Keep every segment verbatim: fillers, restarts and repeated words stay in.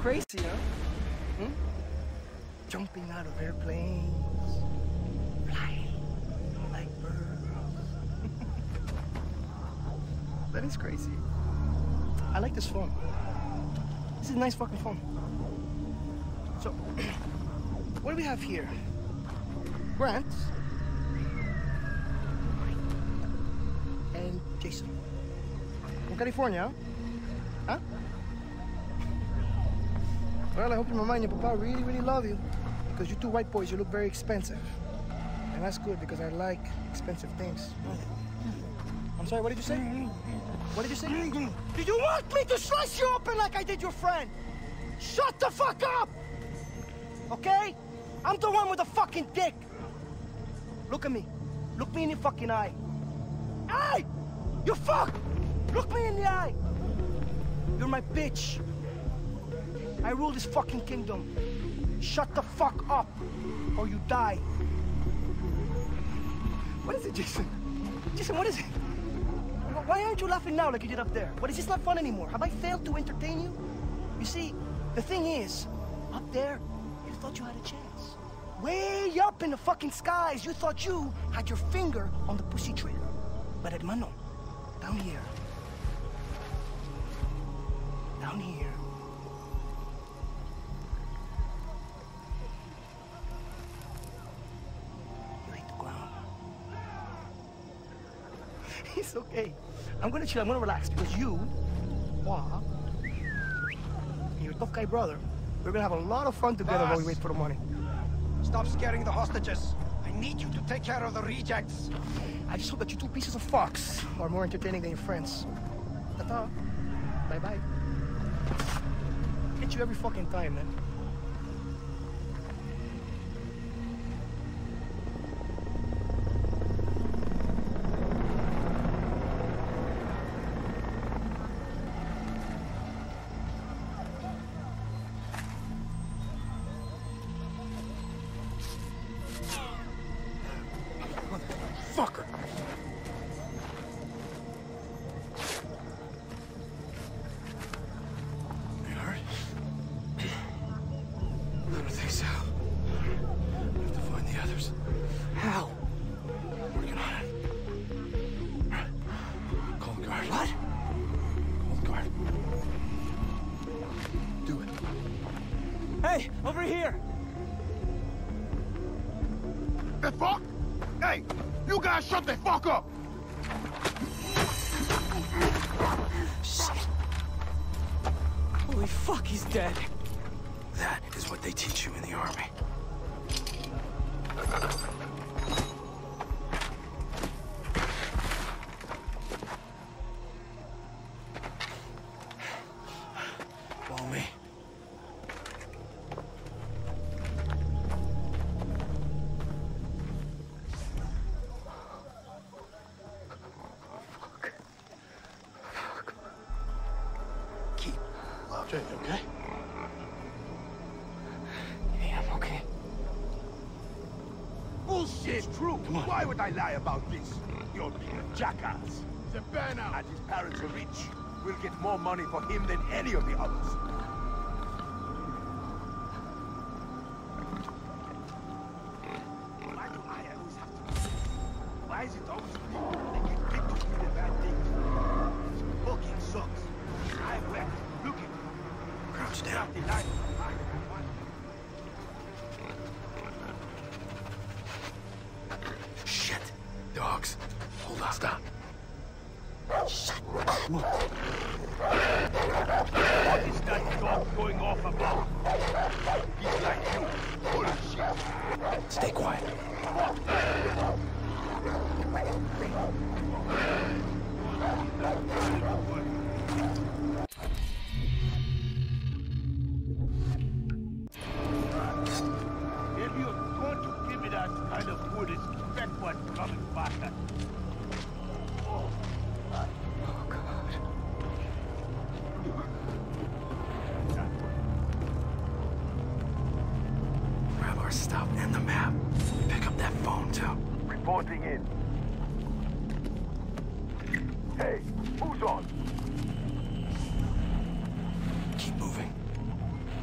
Crazy, huh? Hmm? Jumping out of airplanes, flying like birds. That is crazy. I like this phone. This is a nice fucking phone. So, what do we have here? Grant and Jason from California, huh? Well, I hope your mama and your papa really, really love you, because you two white boys, you look very expensive. And that's good, because I like expensive things. I'm sorry, what did you say? What did you say? Did you want me to slice you open like I did your friend? Shut the fuck up! Okay? I'm the one with the fucking dick. Look at me. Look me in the fucking eye. Hey! You fuck! Look me in the eye! You're my bitch. I rule this fucking kingdom. Shut the fuck up, or you die. What is it, Jason? Jason, what is it? Why aren't you laughing now like you did up there? What, is this not fun anymore? Have I failed to entertain you? You see, the thing is, up there, you thought you had a chance. Way up in the fucking skies, you thought you had your finger on the pussy trigger. But hermano, down here, down here, you hit the ground. It's okay. I'm gonna chill, I'm gonna relax, because you, Wah, and your tough guy brother, we're gonna have a lot of fun together while we wait for the money. Stop scaring the hostages. I need you to take care of the rejects. I just hope that you two pieces of fox are more entertaining than your friends. Ta-ta. Bye-bye. Hit you every fucking time, man. Motherfucker! You hurt? I don't think so. We have to find the others. How? Working on it. Call the guard. What? Call the guard. Do it. Hey, over here! The fuck? Hey, you guys shut the fuck up! Shit. Holy fuck, he's dead. That is what they teach you in the army. Follow me. Jay, you okay? Yeah, I'm okay. Bullshit! It's true. Come on. Why would I lie about this? You're being a jackass. He's a bear now. And his parents are rich. We'll get more money for him than any of the others. Why do I always have to... Why is it always me? They get picked to do the bad things. This fucking sucks. I went looking. Crouch down. Shit. Dogs. Hold on. Stop. Shut up. What is that dog going off about? He's like you. Bullshit. Stay quiet. If you're going to give me that kind of food, expect what's coming back at you. Oh, God. Oh, God. Grab our stuff and the map. Pick up that phone, too. Reporting in. Hey, who's on? Keep moving.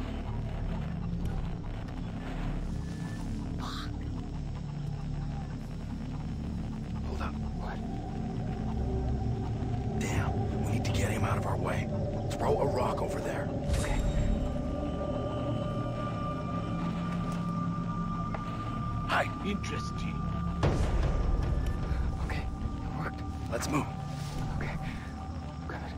Quite interesting. Okay, it worked. Let's move. Okay. Good.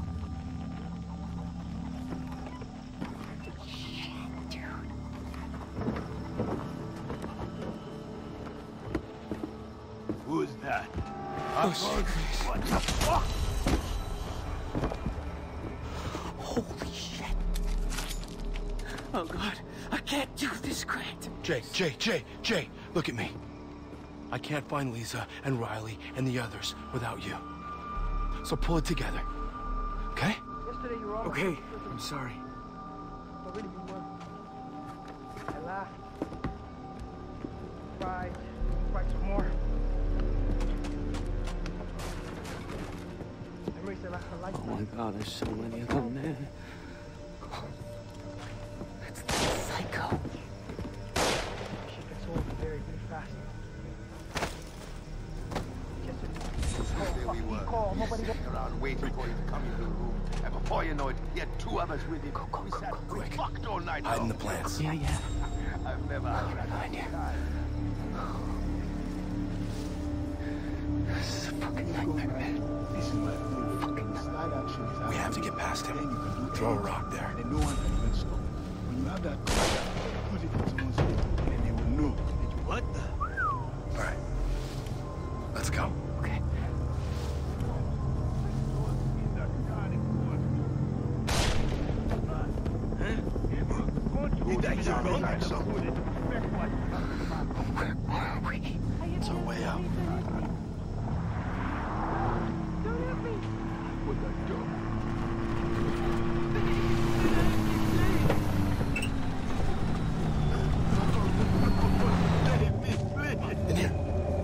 Shit, dude. Who's that? Oh, shit. What the fuck? Holy shit. Oh, God. I can't do this, Grant. Jay, Jay, Jay, Jay, look at me. I can't find Lisa and Riley and the others without you. So pull it together. Okay? Yesterday you were almost Okay, I'm sorry. but really you were. I laughed. Cried. Cried some more. Memories that last a Oh lifetime. my God, there's so many of them, man. It's the psycho. She gets old very, very fast. Yesterday. There we were. Call, nobody Sitting around waiting for him to come into the room. And before you know it, he had two others with him. Go, go, we go, sat go, we quick. fucked all night Hide in long. the plants. Yeah, yeah. I've never had that Behind you. time. This is a fucking nightmare, man. Listen, man. Fucking nightmare. Slide action is We have to get past him. Throw a rock there. And no one can even stop. When you have that gun, put it in someone's head, and they will know that you... What the? All right. Let's go. Okay. You think you're wrong? Where are we? It's our way out. What the dog? In here.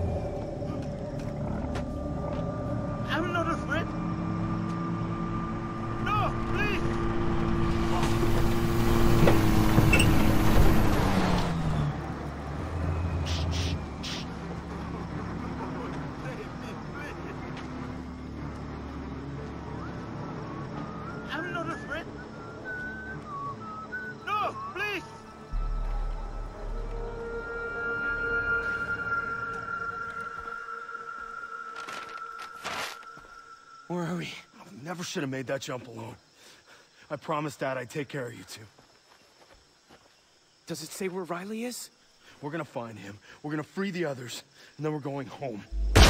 I'm not afraid. No, please. I'm not afraid. No, please. Where are we? I never should have made that jump alone. I promised Dad I'd take care of you two. Does it say where Riley is? We're gonna find him. We're gonna free the others, and then we're going home.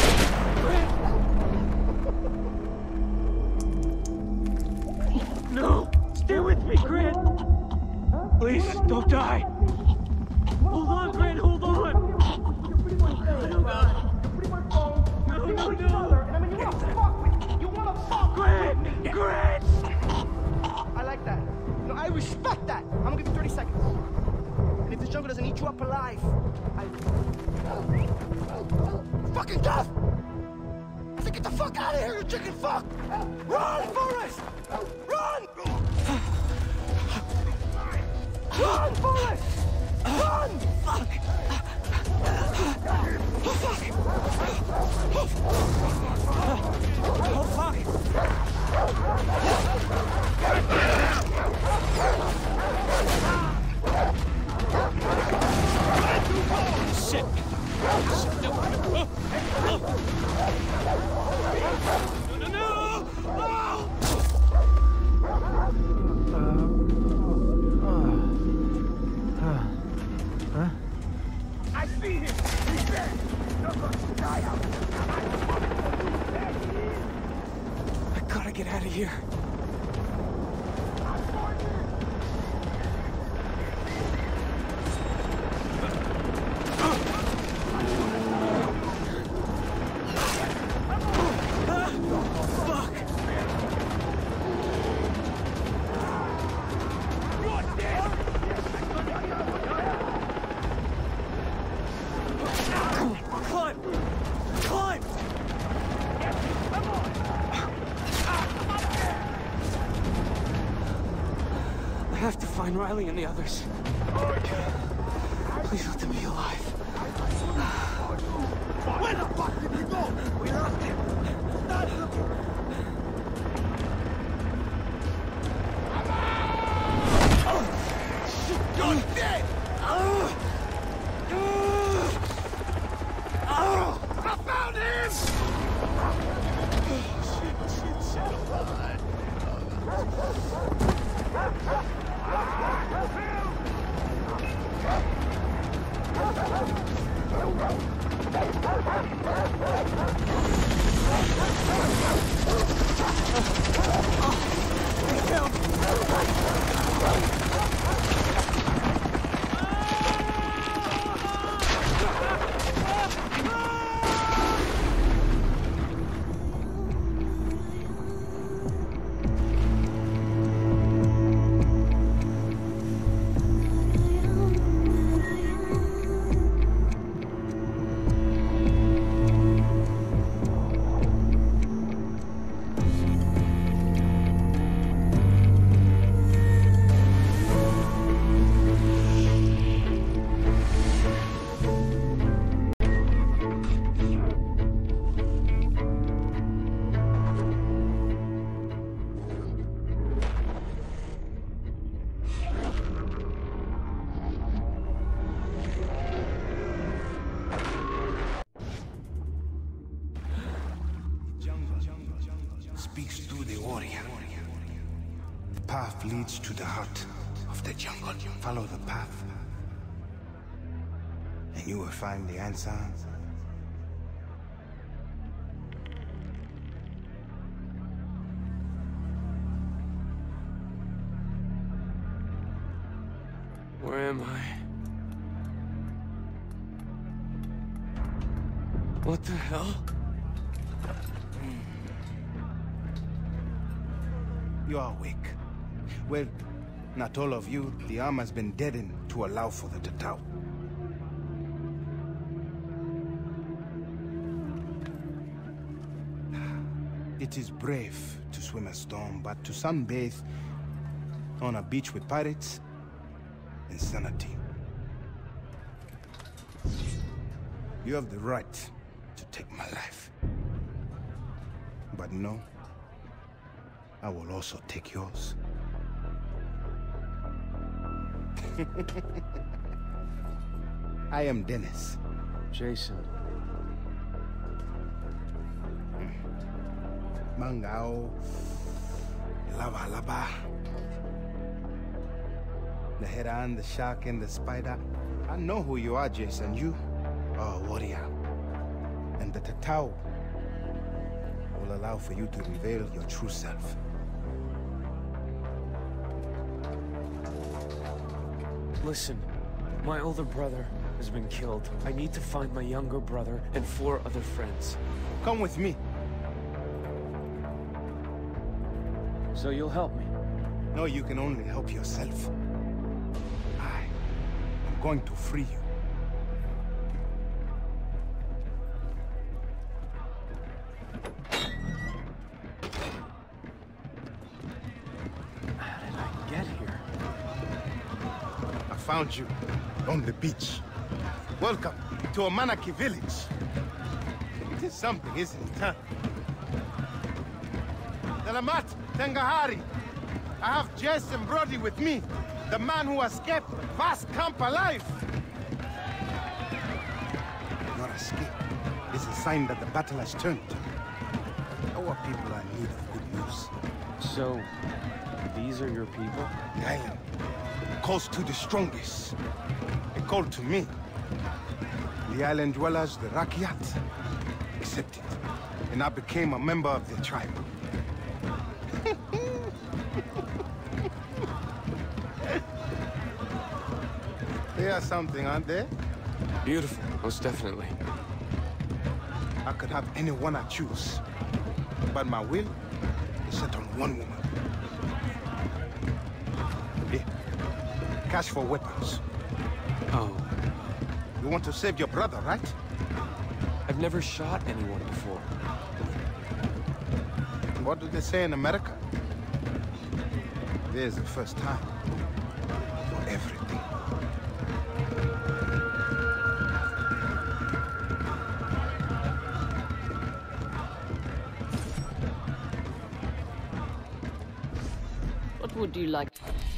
No! Stay with me, Grant! Please, don't die! Hold on, Grant, hold on! Oh, God. No, no, no! Grant! Grant! I like that. No, I respect that. I'm gonna give you thirty seconds. And if this jungle doesn't eat you up alive, I... Fucking tough! I said get the fuck out of here, you chicken fuck! Run, Forrest! Run! Run, Forrest! Run! Fuck! Oh, fuck! Oh, fuck! Shit! Shit, no! Oh. No, no, no! Oh. I see him. He's dead. Not going to die out. I gotta get out of here. Climb! Climb! I have to find Riley and the others. Please let them be alive. Where the fuck did he go? We lost him. Start looking. You're dead! warrior. The path leads to the heart of the jungle. Follow the path, and you will find the answer. Where am I? What the hell? You are awake. Well, not all of you. The arm has been deadened to allow for the Tatau. It is brave to swim a storm, but to sunbathe on a beach with pirates, insanity. You have the right to take my life. But no, I will also take yours. I am Dennis. Jason. Mangao. Lava Lava. The heron, the shark, and the spider. I know who you are, Jason. You are a warrior. And the Tatau will allow for you to reveal your true self. Listen, my older brother has been killed. I need to find my younger brother and four other friends. Come with me. So you'll help me? No, you can only help yourself. I am going to free you. How did I get here? I found you on the beach. Welcome to Amanaki village. It is something, isn't it, huh? Salamat, Tengahari. I have Jess and Brody with me. The man who escaped Vast Camp alive. Your escape is a sign that the battle has turned. Our people are in need of good news. So, these are your people? The island calls to the strongest. They called to me. The island dwellers, the Rakyat, accepted. And I became a member of their tribe. They are something, aren't they? Beautiful, most definitely. I could have anyone I choose. But my will is set on one woman. Here. Cash for weapons. Oh. You want to save your brother, right? I've never shot anyone before. What do they say in America? There's the first time for everything. What would you like?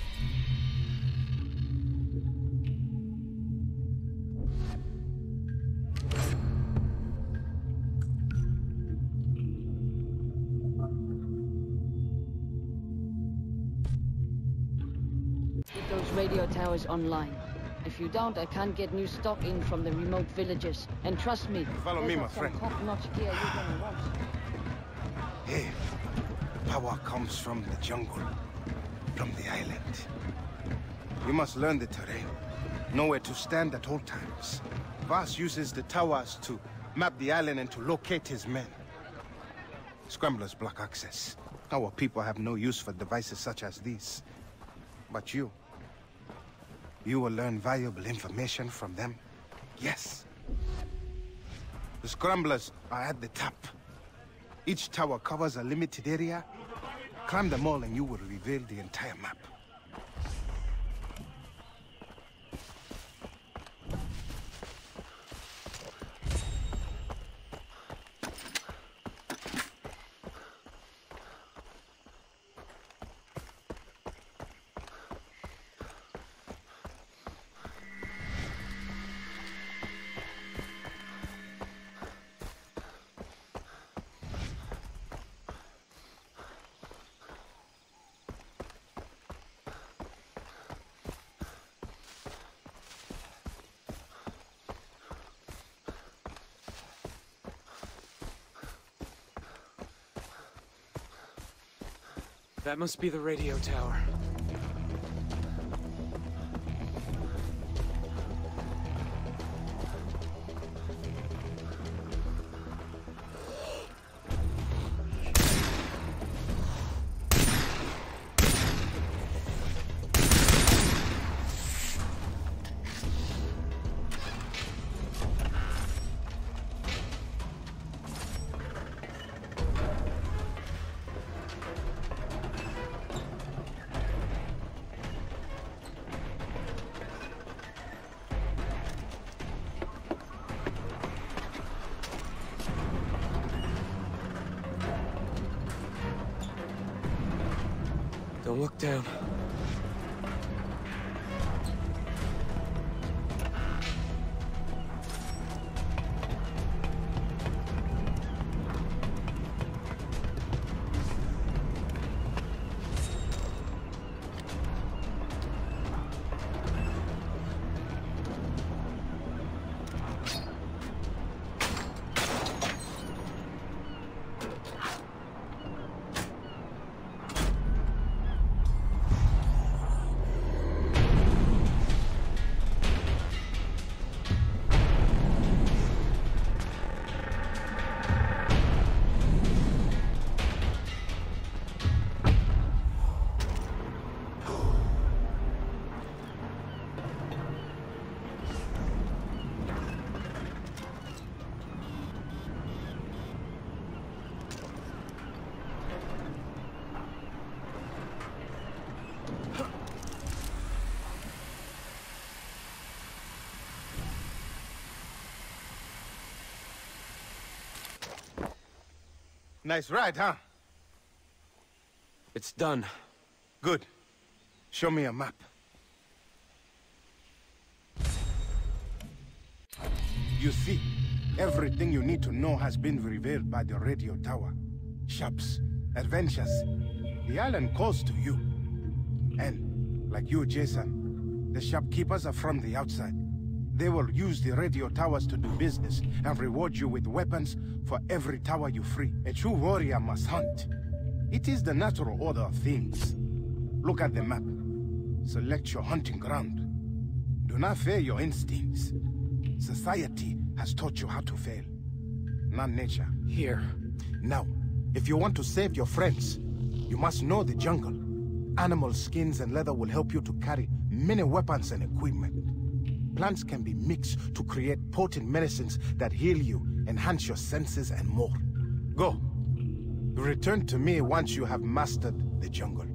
Get those radio towers online. If you don't, I can't get new stock in from the remote villages. And trust me, Follow me, those my are some friend. top-notch gear you're gonna want. Here, power comes from the jungle, from the island. You must learn the terrain, know where to stand at all times. Vaas uses the towers to map the island and to locate his men. Scramblers block access. Our people have no use for devices such as these. But you, you will learn valuable information from them. Yes. The Scramblers are at the top. Each tower covers a limited area. Climb them all and you will reveal the entire map. That must be the radio tower. Don't look down. Nice ride, huh? It's done. Good. Show me a map. You see, everything you need to know has been revealed by the radio tower. Shops, adventures. The island calls to you. And, like you, Jason, the shopkeepers are from the outside. They will use the radio towers to do business and reward you with weapons for every tower you free. A true warrior must hunt. It is the natural order of things. Look at the map. Select your hunting ground. Do not fear your instincts. Society has taught you how to fail, not nature. Here. Now, if you want to save your friends, you must know the jungle. Animal skins and leather will help you to carry many weapons and equipment. Plants can be mixed to create potent medicines that heal you, enhance your senses, and more. Go. Return to me once you have mastered the jungle.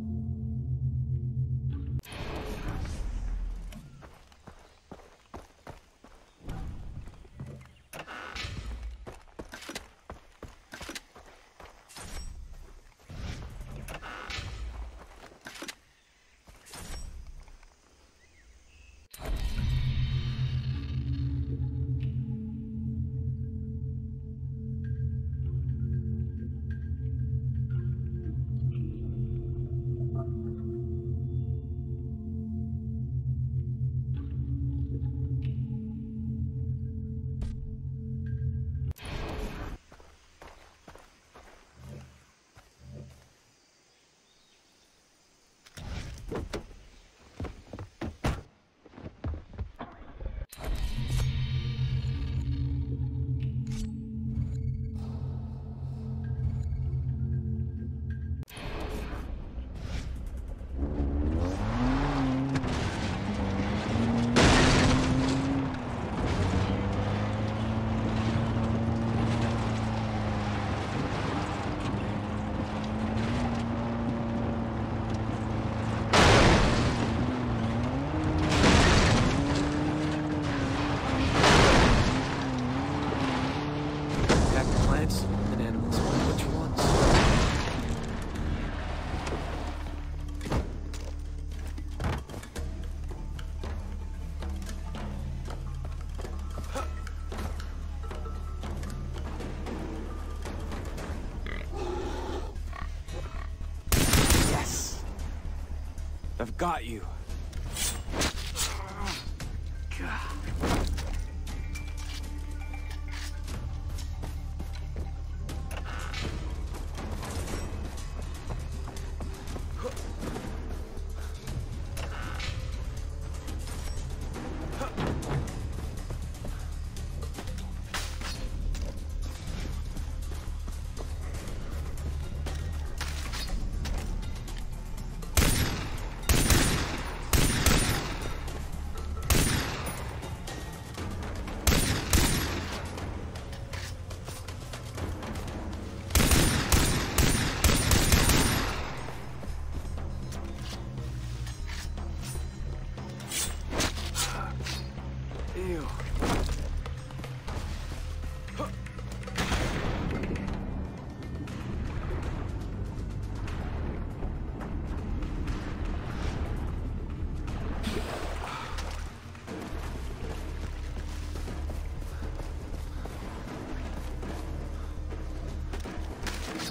I've got you.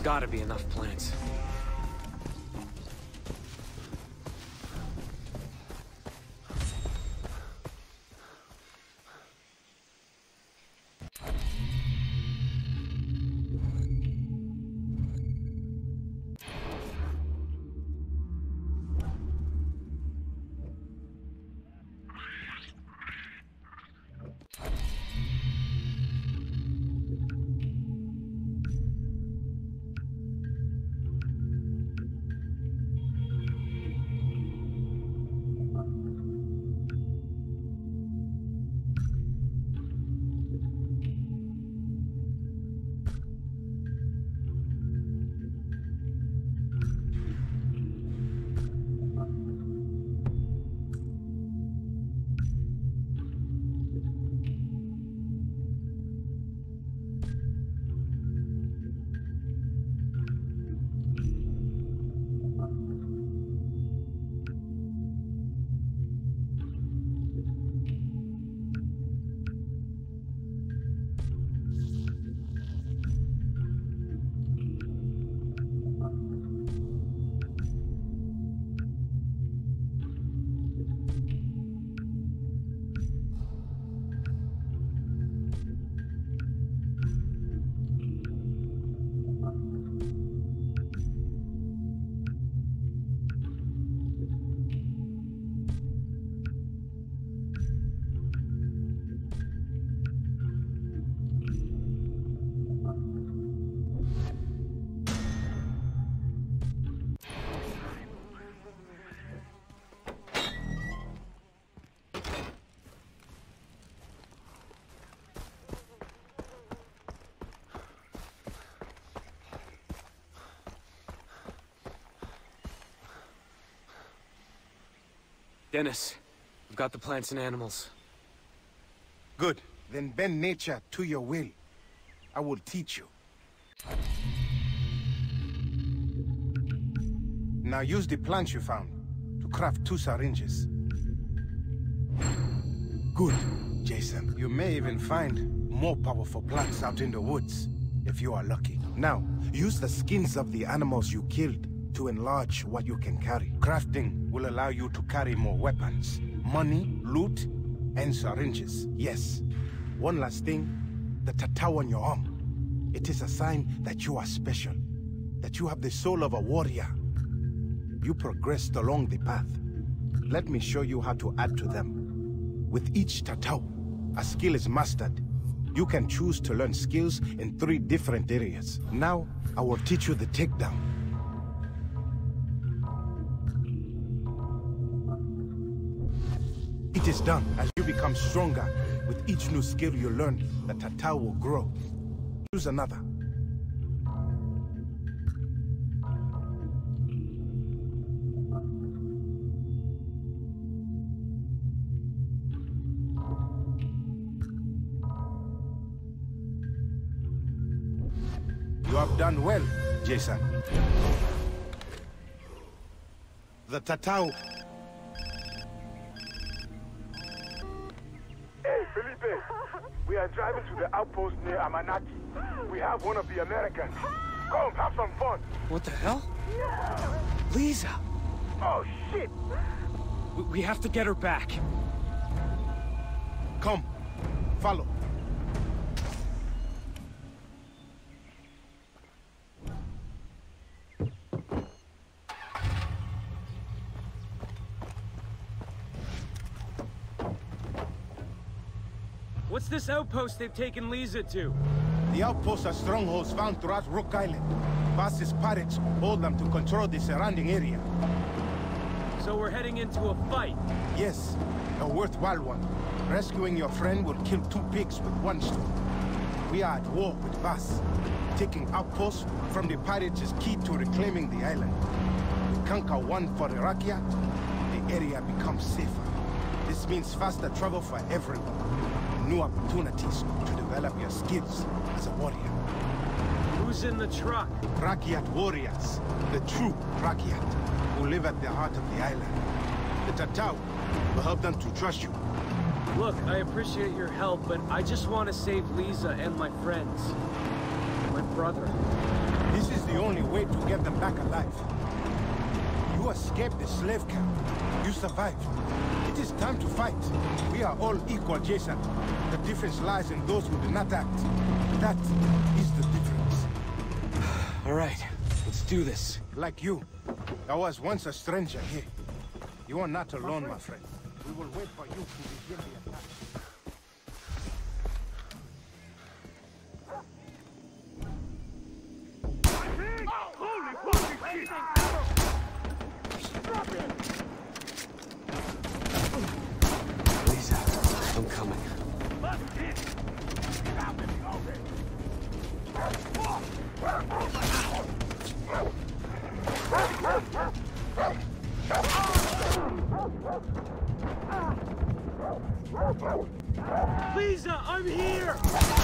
gotta be enough plants. Dennis, we've got the plants and animals. Good. Then bend nature to your will. I will teach you. Now use the plants you found to craft two syringes. Good, Jason. You may even find more powerful plants out in the woods, if you are lucky. Now, use the skins of the animals you killed to enlarge what you can carry. Crafting will allow you to carry more weapons, money, loot, and syringes. Yes. One last thing, the tattoo on your arm. It is a sign that you are special, that you have the soul of a warrior. You progressed along the path. Let me show you how to add to them. With each tattoo, a skill is mastered. You can choose to learn skills in three different areas. Now, I will teach you the takedown. It is done. As you become stronger, with each new skill you learn, the tattoo will grow. Choose another. You have done well, Jason. The tattoo. We are driving to the outpost near Amanaki. We have one of the Americans. Come, have some fun. What the hell? Lisa! Oh, shit! We, we have to get her back. Come, follow. What's this outpost they've taken Lisa to? The outposts are strongholds found throughout Rook Island. Vass's pirates hold them to control the surrounding area. So we're heading into a fight? Yes, a worthwhile one. Rescuing your friend will kill two pigs with one stone. We are at war with Vass. Taking outposts from the pirates is key to reclaiming the island. We conquer one for Irakia, the area becomes safer. This means faster travel for everyone. New opportunities to develop your skills as a warrior. Who's in the truck? Rakyat warriors. The true Rakyat, who live at the heart of the island. The tattoo will help them to trust you. Look, I appreciate your help, but I just want to save Lisa and my friends. My brother. This This is the only way to get them back alive. You escaped the slave camp. You survived. It is time to fight. We are all equal, Jason. The difference lies in those who do not act. That is the difference. All right, let's do this. Like you. I was once a stranger here. You are not alone, my friend. We will wait for you to begin the attack. Holy fucking shit! Stop it! Lisa, I'm coming. Lisa, I'm here!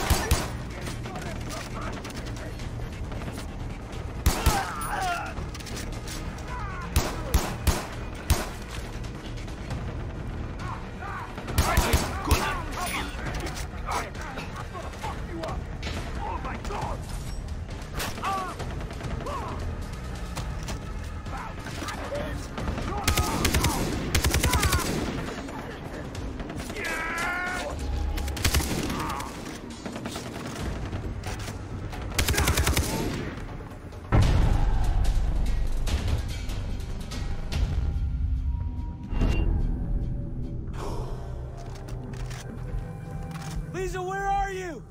Lisa, where are you?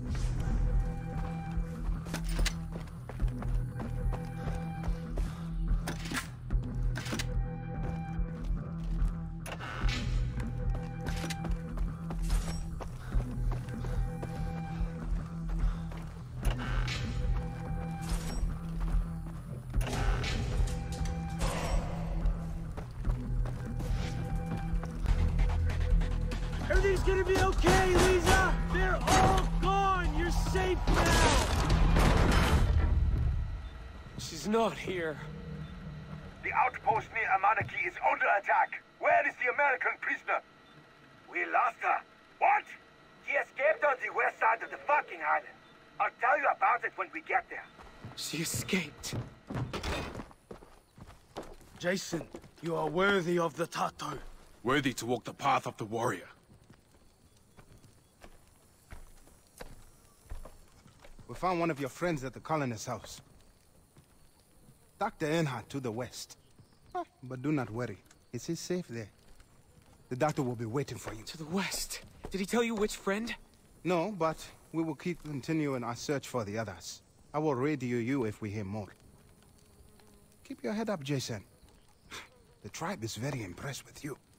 Everything's gonna be okay, Lisa! They're all gone! You're safe now! She's not here. The outpost near Amanaki is under attack. Where is the American prisoner? We lost her. What? She escaped on the west side of the fucking island. I'll tell you about it when we get there. She escaped. Jason, you are worthy of the Tato. Worthy to walk the path of the warrior. We found one of your friends at the colonist's house. Doctor Earnhardt to the west. Ah, but do not worry. It is safe there. The doctor will be waiting for you. To the west? Did he tell you which friend? No, but we will keep continuing our search for the others. I will radio you if we hear more. Keep your head up, Jason. The tribe is very impressed with you.